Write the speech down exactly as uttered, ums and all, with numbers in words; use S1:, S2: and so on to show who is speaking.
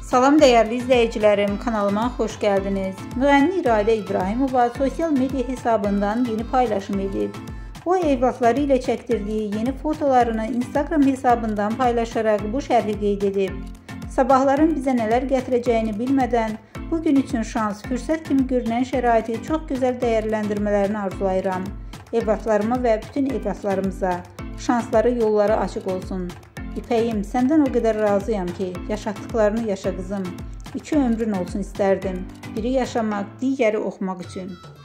S1: Salam değerli izleyicilerim, kanalıma hoş geldiniz. Müğənni İradə İbrahimova sosyal medya hesabından yeni paylaşım edib. O evlatları ile çektirdiği yeni fotolarını Instagram hesabından paylaşarak bu şərhi qeyd edib. Sabahların bize neler getireceğini bilmeden bugün için şans, fürsət kimi görünən şəraiti çox gözəl dəyərləndirmələrini arzulayıram. Evlatlarıma ve bütün evlatlarımıza şansları, yolları açık olsun. İpəyim, səndən o qədər razıyam ki, yaşatdıklarını yaşa qızım. İki ömrün olsun isterdim. Biri yaşamak, digəri oxumaq üçün.